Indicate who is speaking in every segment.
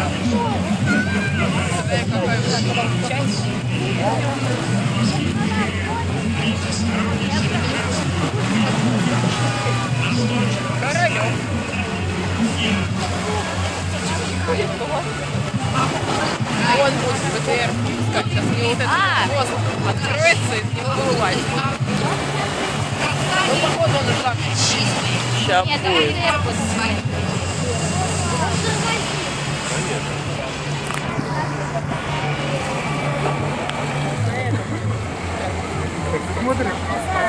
Speaker 1: Королёв. Он будет БТР искать. Сейчас у него вот этот хвост откроется и с него вылазит. Ну, походу, он уже там.
Speaker 2: Сейчас будет.
Speaker 3: Смотришь?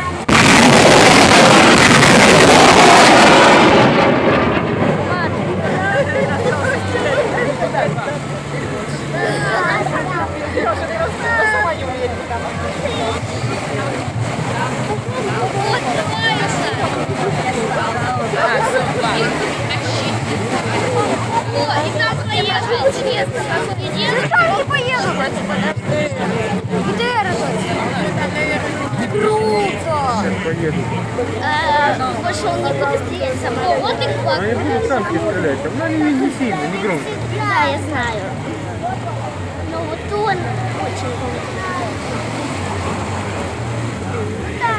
Speaker 3: Поеду.
Speaker 4: Больше он не будет стрелять со мной. Вот и хватит.
Speaker 3: Они будут самки стрелять, но они не сильно, не громко.
Speaker 4: Да, я знаю. Но вот он очень громко. Да.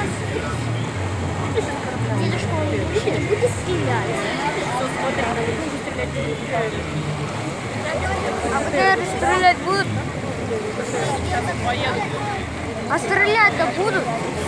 Speaker 4: Дедушка, он не будет стрелять. А БТР стрелять будут? А стрелять-то будут?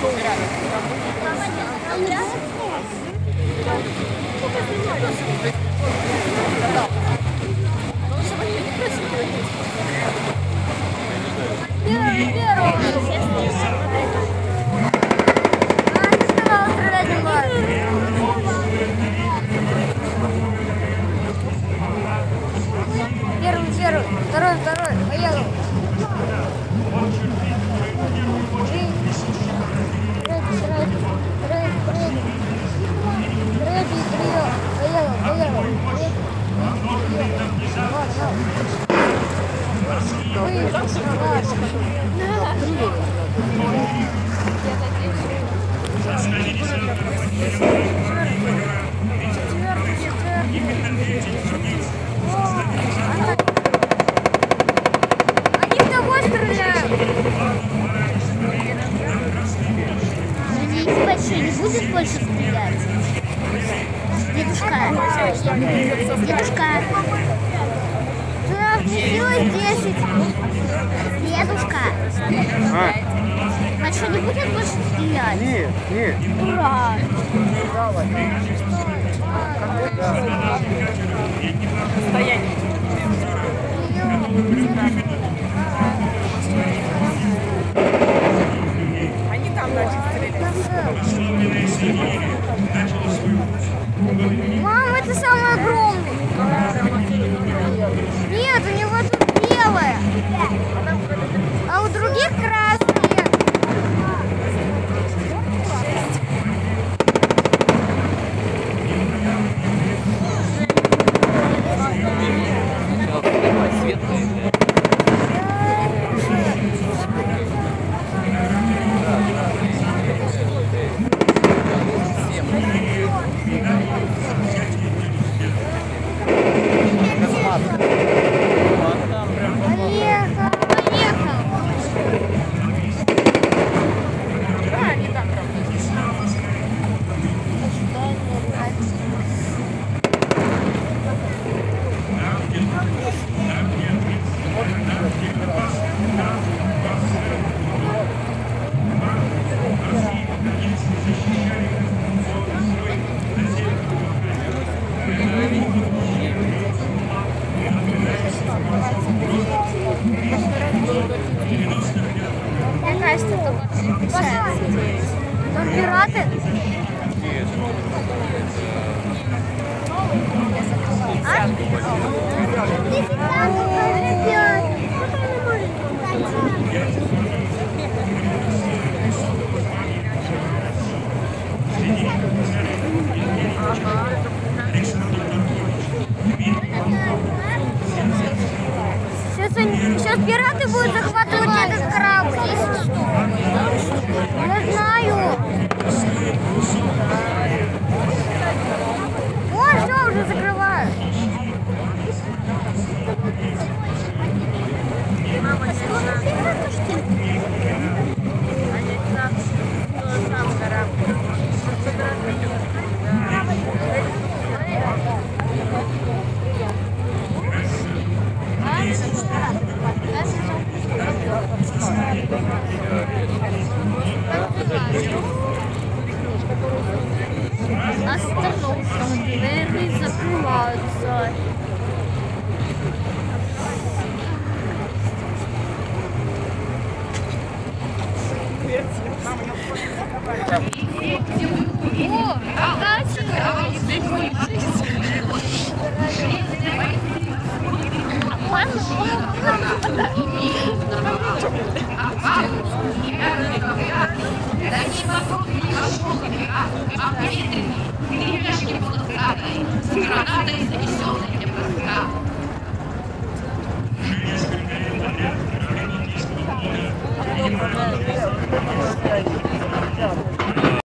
Speaker 4: Первый, второй, поехал. Они в того стреляют. Если большой не будет больше стрелять. Дедушка. Силой 10. Дедушка. Большой не будет больше стрелять?
Speaker 3: Нет.
Speaker 4: Ура!
Speaker 1: Стояние. Они там начали стрелять.
Speaker 4: Мама, это самый огромный. Нет, у него тут белое. А у других красные. Мне кажется, это очень мешает. Там пираты?
Speaker 3: Нет.
Speaker 4: Сейчас пираты будут захватывать этот корабль. Я знаю.